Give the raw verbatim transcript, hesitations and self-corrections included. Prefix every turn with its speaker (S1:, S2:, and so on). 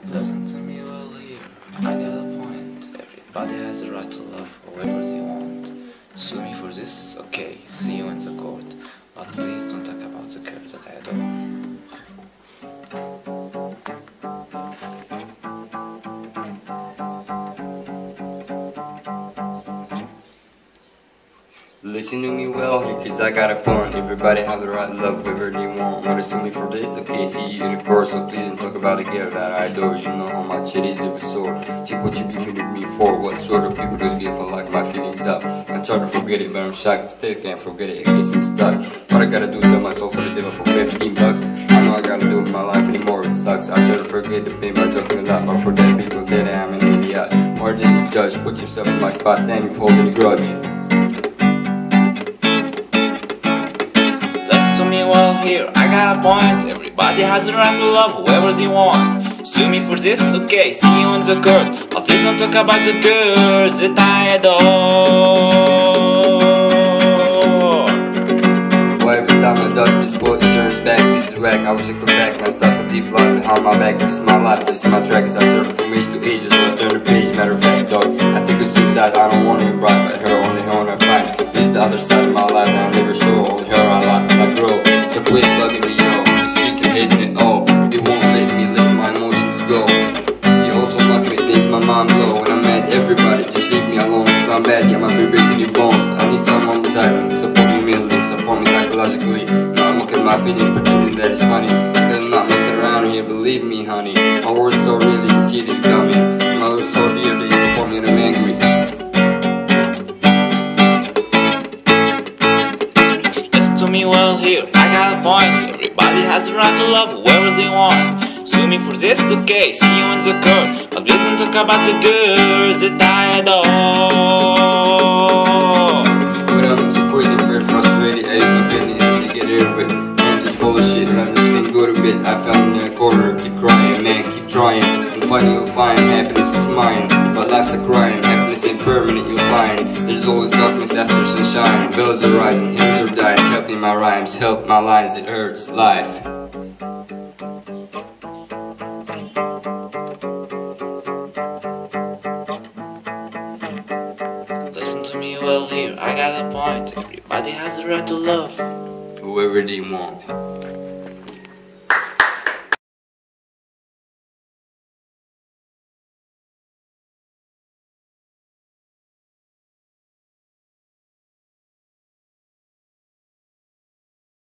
S1: Listen to me well here, I got a point. Everybody has the right to love whoever they want. Sue me for this? Okay, see you in the court. But please don't talk about the girl that I adore.
S2: Listen to me well here, cause I got a point. Everybody have the right to love whoever they want. Wanna sue me for this? Okay, see you in the court, so please don't talk about a girl that I adore. You know how much it is if it's sore. Check what you beefing with me for. What sort of people do you give a like my feelings up? I try to forget it, but I'm shocked, still can't forget it. In case I'm stuck. What I gotta do, sell my soul for the devil for fifteen bucks. I know I gotta do with my life anymore, it sucks. I try to forget the pain by joking a lot, but for that people say that I'm an idiot. More than you judge, put yourself in my spot, damn you've holding a grudge.
S1: To me well here, I got a point. Everybody has the right to love whoever they want. Sue me for this? Okay, see you in the court. But please don't talk about the girls that I adore.
S2: Why every time I dodge this bullet it turns back? This is whack, I wish I could back my stuff a deep life behind my back. This is my life, this is my track. As I turn from age to age, so I turn the page. Matter of fact, dog, I think of suicide, I don't want to be right, but her, only her on her fight. This is the other side of my life that I never show. Only her I laugh, I grow. So quit bugging me, yo. The streets are hating it all. They won't let me let my emotions go. You also mock me, makes my mind blow. When I'm mad, everybody just leave me alone. Cause I'm bad, yeah, my baby breaking your bones. I need someone beside me, support me mentally, support me psychologically. Now I'm looking at my feelings, pretending that it's funny. Cause I'm not messing around here, believe me, honey. My words so real, you can see this coming. My words so dear, they support me and I'm angry.
S1: To me well here, I got a point. Everybody has the right to love whoever they want. Sue me for this? Okay, see you in the court. But please don't talk about the girls that I adore.
S2: When I'm surprised, very frustrated, I use my opinions to get rid of it. I'm just full of shit, and I just can't go to bed. I found in a corner, keep crying, man, keep trying. And finally you'll find happiness is mine. But life's a crime, happiness ain't permanent, you'll find. There's always darkness after sunshine. Bills are rising, heroes are dying. Help me my rhymes, help my lines, it hurts life.
S1: Listen to me well here, I got a point. Everybody has the right to love
S2: Whoever they want.